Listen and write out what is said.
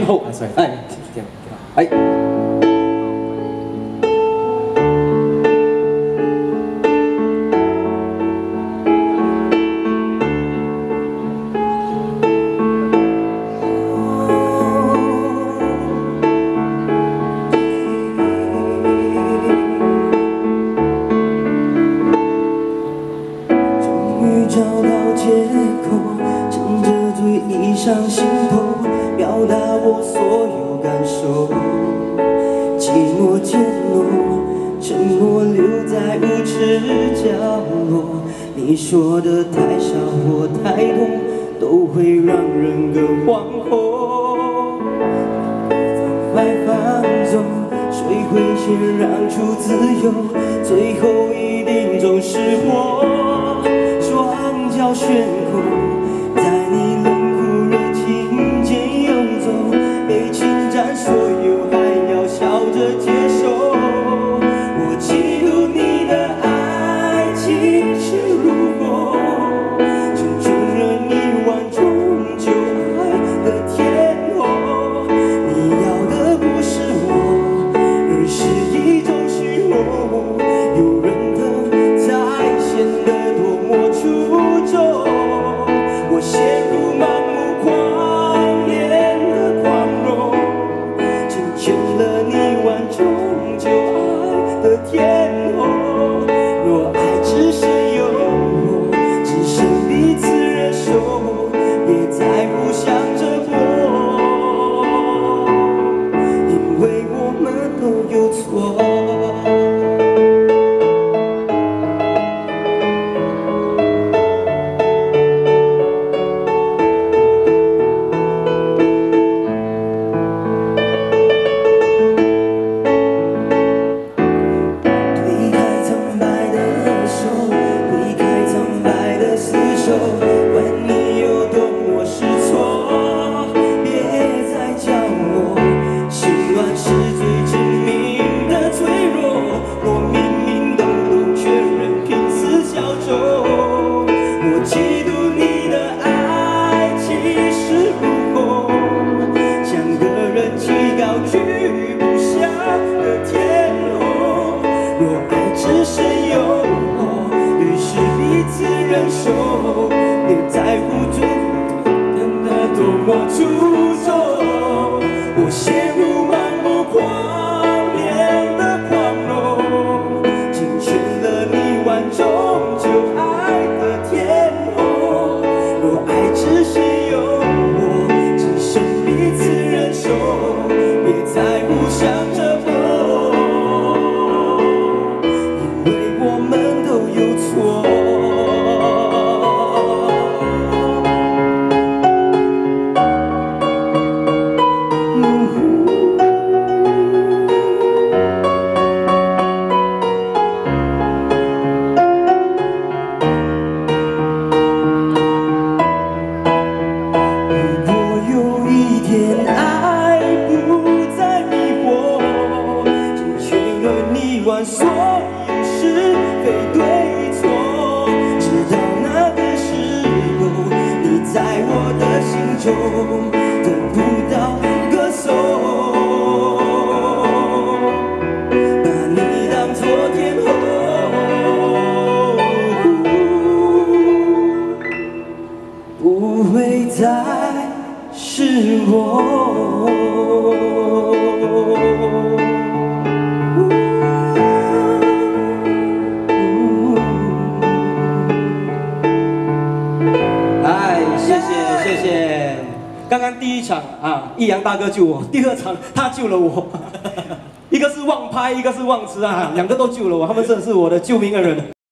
好啊，所以哎，这样，哎。 找到借口，趁着醉意上心头，表达我所有感受。寂寞渐浓，沉默留在无耻角落。你说的太少或太多，都会让人更惶恐。快放纵，谁会先让出自由？最后一定总是我。 双脚悬空，在你冷酷热情间游走，被侵占所有，还要笑着接受。我嫉妒你的爱情是如火，成全了你万种旧爱的天后。你要的不是我，而是一种虚荣。有人的才显得多么出众，我陷入盲目狂恋的狂荣，成全了你万种旧爱的天后。若爱只剩有我，只剩彼此忍受，别再互相折磨，因为我们都有错。 管你有多么失措，别再叫我心软是最致命的脆弱。我明明懂懂，却仍拼死效忠。我嫉妒你的爱气势如虹，像个人气高居不下的天后。若爱只剩有我，于是彼此忍受。 别在乎最后变得多么出众，我陷入盲目狂恋的狂荣，成全了你万种旧爱的天后。若爱只剩有我，只剩彼此忍受，别再互相折磨，因为我们都有错。 所有是非对错，直到那个时候，你在我的心中得不到歌颂，把你当作天后，不会再是我。谢谢。刚刚第一场啊，易阳大哥救我；第二场他救了我，一个是忘拍，一个是忘词啊，两个都救了我，他们真的是我的救命恩人。